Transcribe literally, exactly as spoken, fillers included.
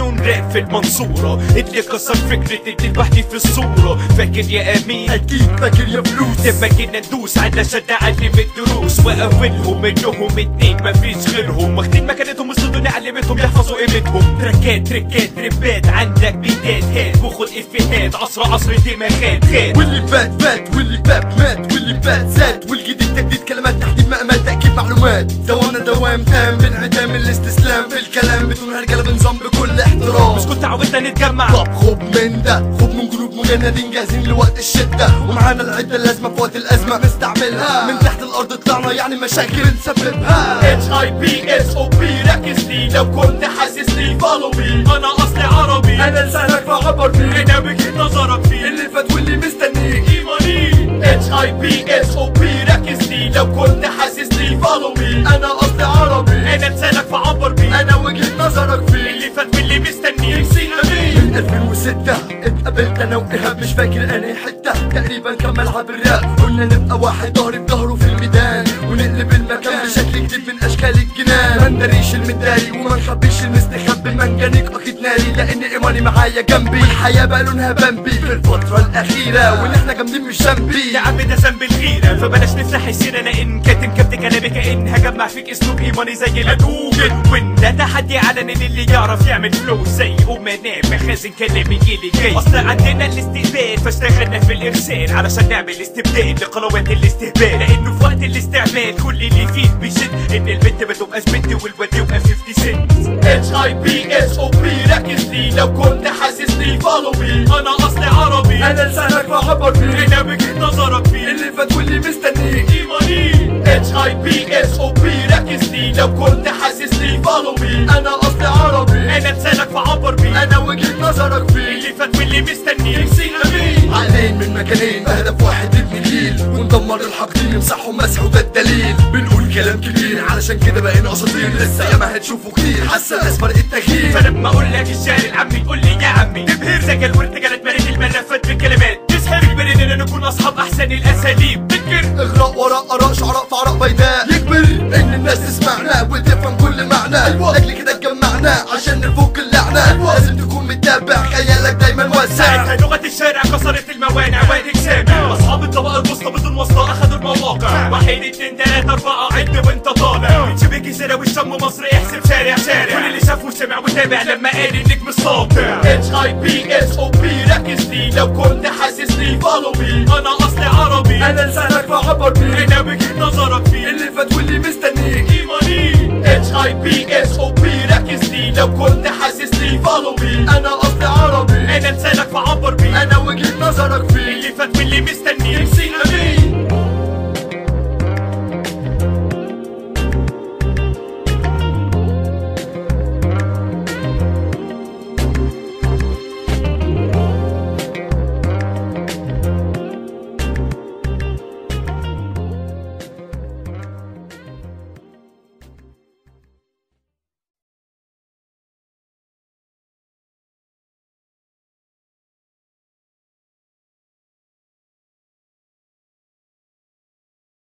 مجنون راب في المنصورة اللي كسر فكرة اللي لوحدي في الصورة. فاكر يا امين؟ اكيد فاكر يا فلوس. لما جينا ندوس علشان نعلم الدروس واولهم منهم اتنين مفيش غيرهم، واخدين مكانتهم وصلوا علمتهم يحفظوا قيمتهم. تركات تركات ربات عندك بيتات هات وخد افيهات عصر عصر دماغات خات. واللي فات فات واللي فات مات واللي فات زاد والجديد تجديد كلمات تحديد مقامات تأكيد معلومات. دوامنا دوام تام بانعدام الاستسلام في الكلام بدون هرجله بنظام بكل احترام. مش كنت عودنا نتجمع؟ طب خد من ده خد من جروب مجندين جاهزين لوقت الشدة ومعانا العدة اللازمة في وقت الأزمة نستعملها. من تحت الأرض طلعنا يعني مشاكل نسببها. اتش اي بي اس او بي ركز لي لو كنت حاسسني فولو مي. انا اصلي عربي أنا لسانك فعبر فيه انا وجهة نظرك فيه اللي فات واللي مستنيك ايماني. اتش اي بي اس او بي ركز لي لو كنت حاسسني فولو مي. أنا أصلي عربي انا لسانك فعبر بيه أنا وجهة نظرك فيه اللي فات واللي مستنيك سي امين. من ألفين وستة اتقابلت انا وإيهاب مش فاكر انهي حتة تقريبا كان ملعب الراب. قلنا نبقى واحد ظهري بظهره في الميدان ونقلب المكان بشكل جديد من اشكال الجنان. ما نداريش المداري وما نخبيش المستخبي منجنيك اكيد ناري لان ايماني معايا جنبي. والحياة بقى لونها بامبي في الفترة الأخيرة وان احنا جامدين مش جنبي. يا عم ده ذنب الغيرة فبلاش نفتح السيرة لان كاتم كبت كلامي كأن هجمع فيك اسلوب ايماني زي الجوجل. وان ده تحدي علني للي يعرف يعمل فلو زي قوم انام مخازن كلامي يجيلي جاي. اصل عندنا الاستقبال فاشتغلنا في الارسال علشان نعمل استبدال لقنوات الاستهبال. لانه في وقت الاستعمال كل اللي فيه بيشد ان البنت ما تبقاش بنت والواد يبقى خمسين سنت. اتش اي بي اس او بي ركز لي لو كنت حاسسني فولو مي. انا اصلي عربي انا لسانك فعبر فيه انا وجهة نظرك فيه اللي فات واللي مستنيك ايماني. اتش اي بي اس او بي ركز لي لو كنت حاسسني فولو مي. انا اصلي عربي انا لسانك فعبر بيه انا وجهة نظرك فيه اللي فات واللي مستنيك سي امين. عقلين من مكانين بهدف واحد نبني جيل وندمر الحاقدين نمسحهم مسح وده الدليل. بنقول كلام كبير علشان كده بقينا اساطير لسه ياما هتشوفوا كتير حاسه الناس فرق التغيير. فلما اقول لك الشعر العامي تقول لي يا عمي تبهر سجل وارتجلت مريت الملفات بالكلمات تسحر اجبر اننا نكون اصحاب احسن الاساليب. تذكر اغراء وراء اراء شعراء في عراء بيداء يكبر ان الناس تسمعنا وتفهم كل معنى. لاجل كده اتجمعنا عشان نفك اللعنه. لازم تكون متابع خيالك دايما واسع. ساعتها لغة الشارع كسرت الموانع واديك سامع. اصحاب الطبقة الوسطى بدون واسطة اخدوا المواقع. واحد اتنين تلاتة اربعة عد وانت طالع من شبه الجزيرة والشام مصر احسب شارع شارع. كل اللي شاف وسمع وتابع لما قال النجم الساطع. اتش اي بي اس او بي ركز لي لو كنت حاسسني فولو مي. انا اصلي عربي انا لسانك فعبر فيه انا وجهة نظرك فيه اللي فات واللي مستنيك ايماني. اتش اي بي اس او بي ركز لي لو كنت حاسسني فولو مي. انا اصلي عربي انا لسانك فعبر بيه انا وجهة نظرك فيه اللي فات واللي مستنيك